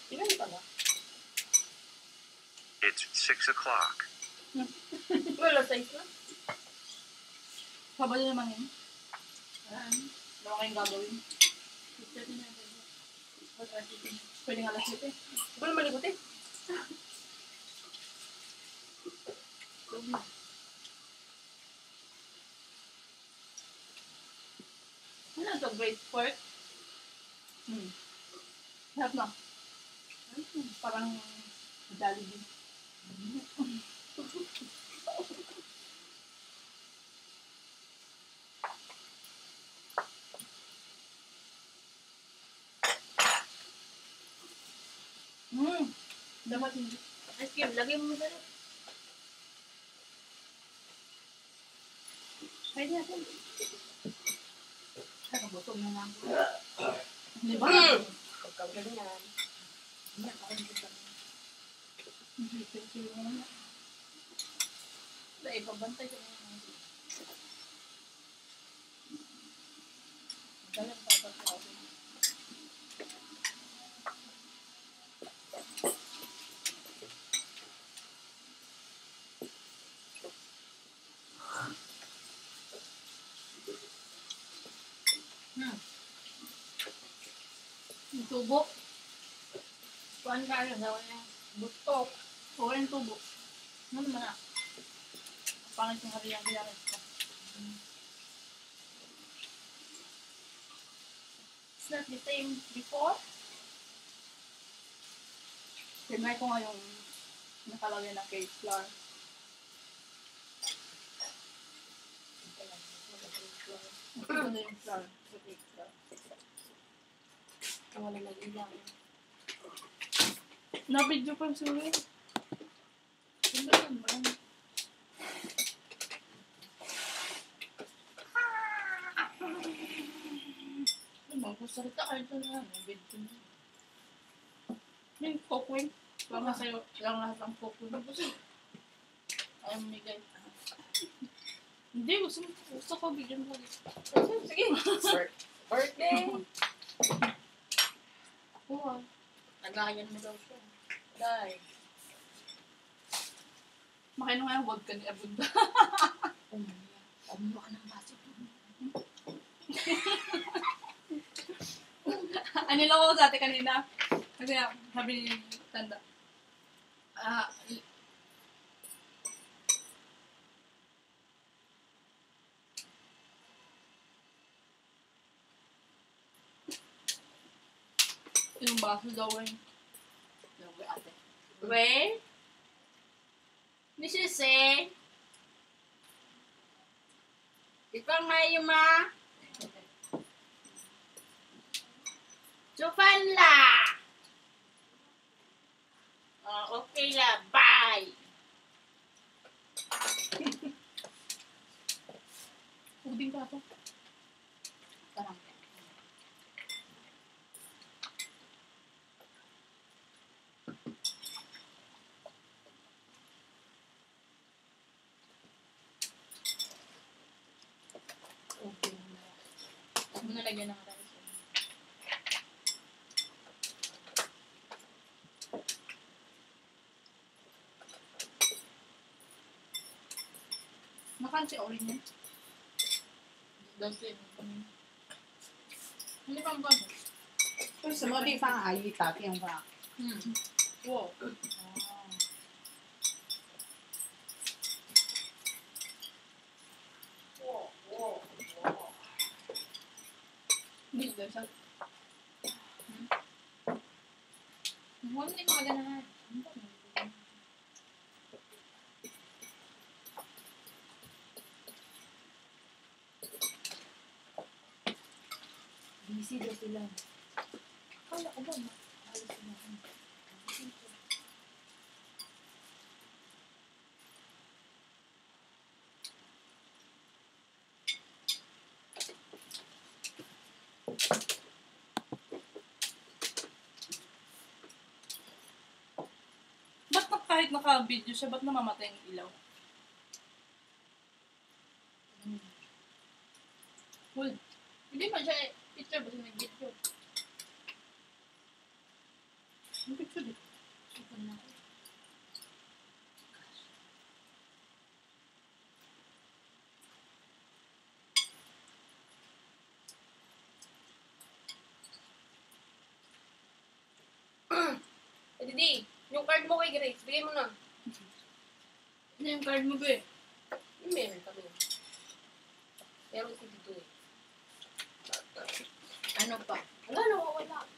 Ilan pala? It's 6 o'clock. Wala size na. Sabado naman yun. Wala kayong gagawin. Pwede nga alas 7. Wala malikot eh. Ano ito? Great pork? Sarap na. Parang Jollibee. Dapat hindi. Ice cream, lagay mo sa Pwede natin. Ay, nabutong na lang. Di ba? Pagkagaling yan. Hindi ako nito. Dahil pabantay ko na. Dalang papagkaw. Yung tubo. Kuhaan ka rin, gawa niya. Butok. Oo, yung tubo. Ano naman na? Pangit yung hariyan-hariyan ko. It's not the same before. Tinry ko nga yung nakalagay na cake flour. Ito na yung flour. Sa cake flour. Wala nag-ilang. Na-video pa yung sulit. Ano yun? Marami. Magsasalita ka ito na. Video na. Yung cookwing. Baka sa'yo lang lahat ang cookwing. Ayaw mamigay. Hindi, gusto ko video mo. Sige. Birthday. Oo. Nagayan mo daw siya. Dahil. Makain nga yung vodka ni Abunda. Umuha ka ng baso. Ano lang ako dati kanina. Kasi sabi ni Tanda. Yung baso daw eh. Daw eh ate. Wait. This is say. Ikaw ngayon ma. Chupan la. Okay la. Bye. Puding ka ito. Parang. Okay na. Huwag mo nalagyan ng rice. Makan si Orin niya. Dasin. Hindi pa ba? 为什么地方阿姨打电话？ Wow. Hindi daw siya. Huwag hindi maganahan. Busy daw sila. Kala ko ba? Alis na. Ba't kahit naka-video siya, ba't namamatay ang ilaw? Well, hindi man siya picture ba siya nag-video? Didi, yung card mo kay Grace, bigay mo na. Ano yung card mo, be? Meron kami. Meron ko dito eh. Ano pa? Wala, nawawala.